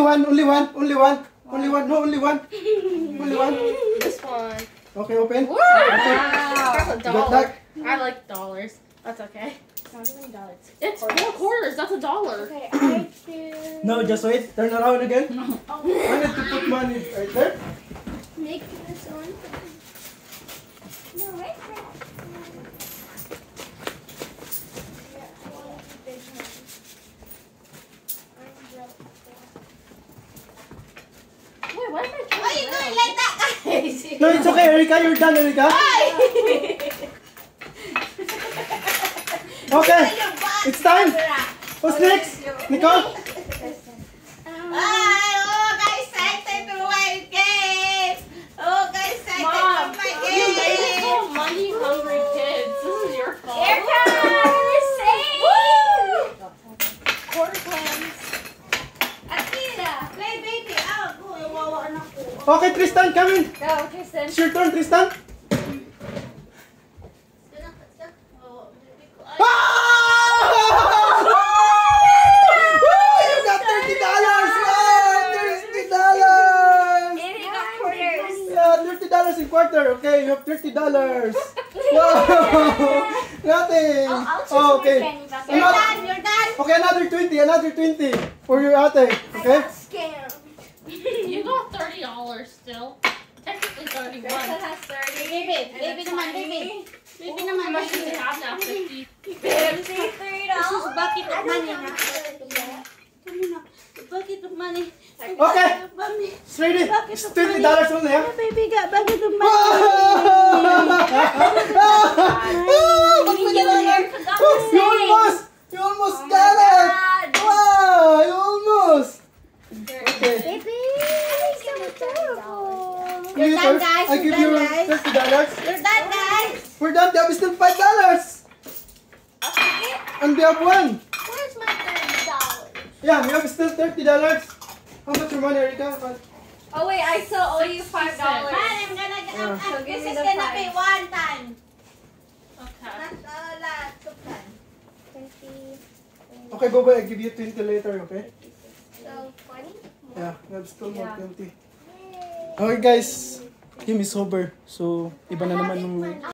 one, only one, only one, only one, no, only one. Only one. This one. Okay, open. Wow. Okay. That's a Got dollar. that? I like dollars. That's okay. It's not even dollars. It's $4. That's $1. Okay, I do. No, just wait. Turn around again. Oh, I need to put money right there. make this one. No, wait. Wait, why am I Why are you going like that, guys? No, it's okay, Erika. You're done, Erika. Okay. It's time. Who's next? Nicole? Oh, guys, excited to my game. Oh, guys, excited Mom, to my you made us game. all money-hungry kids. This is your fault. Here comes Save. Quarter cleanse. Akira, play baby. Oh, go. Wawa na ko. Okay, Tristan, come in. Go, Tristan. It's your turn, Tristan. Ah! You got $30! Wow, $30! He got quarters. Yeah, $30 in quarter. Okay, you have $30. Wow! Nothing. I'll choose Oh, my okay. penny back. You're done, you're done. Okay, another 20 for your ate. Okay? Scam. You got $30 still. Technically 31. has 30. Baby naman, baby. Baby naman, How much do baby. you have now? 50. $3. This is bucket of money. Bucket of money. Okay. It's ready. It's $20 only, huh? Baby got bucket of Wow! You almost got it! Wow, you almost! Okay. Baby, so terrible. You're done, guys. I You're give done, you guys. $30. You're done, guys. We're done. They have still $5. And they have one. Where's my $30? Yeah, we have still $30. How much your money, Erika? Oh wait, I still owe you $5. Man, I'm gonna Yeah. so give this me is the gonna five. be one time. Okay. Not lots of time. 20. Okay, Bobo, I give you 20 later, okay? So 20? Yeah, we have still more Yeah. 20. Okay, guys. Game is over. So, iba na naman nung